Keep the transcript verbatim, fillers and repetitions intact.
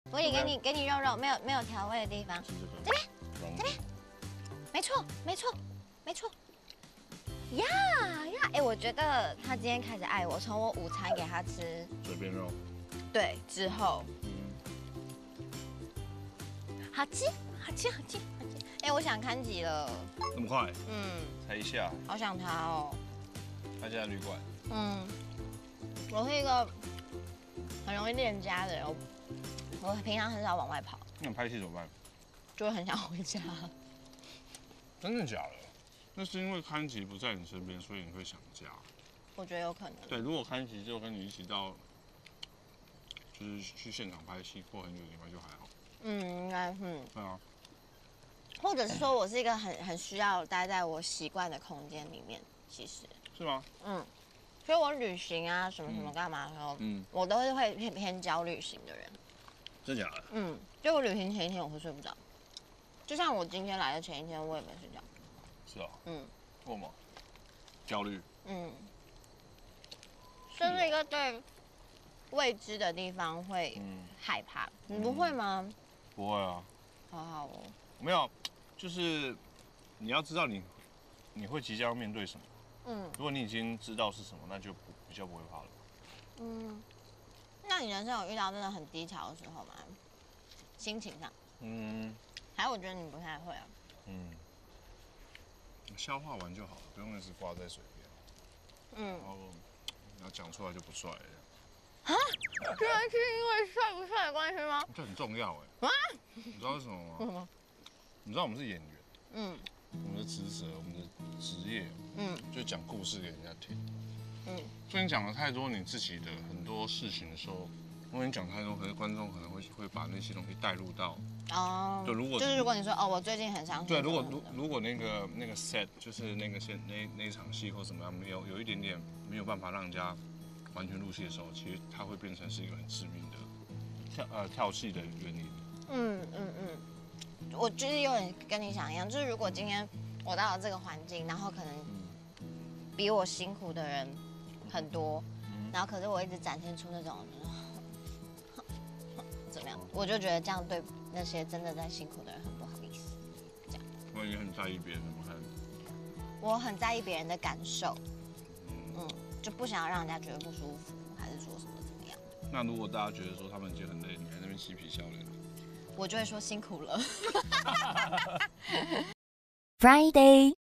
我也给你给你肉肉，没有没有调味的地方。这边这边，没错没错没错。呀呀，哎，我觉得他今天开始爱我，从我午餐给他吃嘴边肉， 对之后， 嗯， 好吃好吃好吃好吃。哎，我想看吉了， 那么快， 嗯， 才一下， 好想他哦。 他现在旅馆， 嗯，我是一个很容易恋家的人，我我平常很少往外跑， 那你拍戏怎么办？ 就会很想回家。 真的假的？那是因为康吉不在你身边，所以你会想家。 我觉得有可能。 对，如果康吉就跟你一起到，就是去现场拍戏或很远的地方就还好。 嗯，应该是。 对啊， 或者是说我是一个很很需要待在我习惯的空间里面，其实。 是吗？ 嗯，所以我旅行啊什么什么干嘛的时候， 嗯， 我都是会偏偏焦虑型的人。 真假的？ 嗯，就我旅行前一天我会睡不着，就像我今天来的前一天我也没睡觉。 是啊。 嗯。 为什么？焦虑。 嗯。就是一个对未知的地方会害怕，嗯、你不会吗？ 不会啊。 好好哦。 没有，就是你要知道你你会即将面对什么。嗯。如果你已经知道是什么，那就不比较不会怕了。嗯。 那你人生有遇到真的很低潮的时候吗？心情上？嗯。还有，我觉得你不太会啊。嗯。 消化完就好了，不用一直挂在嘴边。嗯。然后，然后讲出来就不帅了。 啊？居然是因为帅不帅的关系吗？ 这很重要哎。啊？你知道为什么吗？为什么？你知道我们是演员。嗯。我们的职责，我们的职业，嗯，就讲故事给人家听。嗯。所以你讲了太多你自己的很多事情的时候，如果你讲太多，可是观众可能会会把那些东西带入到。哦。就如果就是如果你说哦，我最近很伤心。 对，如果如如果那个那个 set 就是那个现那那一场戏或怎么样，没有有一点点没有办法让人家完全入戏的时候，其实它会变成是一个很致命的跳呃跳戏的原因。嗯嗯嗯。我就是有点跟你想一样，就是如果今天我到了这个环境，然后可能比我辛苦的人很多，然后可是我一直展现出那种怎么样，我就觉得这样对那些真的在辛苦的人很不好意思。这样。 我也很在意别人怎么看。 我很在意别人的感受，嗯，就不想要让人家觉得不舒服，还是说什么怎么样。 那如果大家觉得说他们已经很累，你还在那边嬉皮笑脸？ 我就会说辛苦了。 Friday。